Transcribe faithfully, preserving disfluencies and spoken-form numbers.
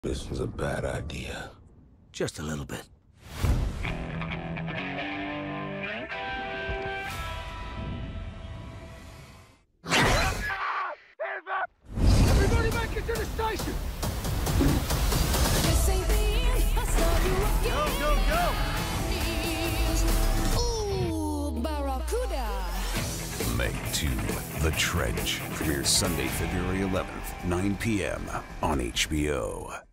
This was a bad idea. Just a little bit. Everybody make it to the station! Go, go, go! Ooh, Barracuda! Meg two, The Trench, premieres Sunday, February eleventh, nine p m on H B O.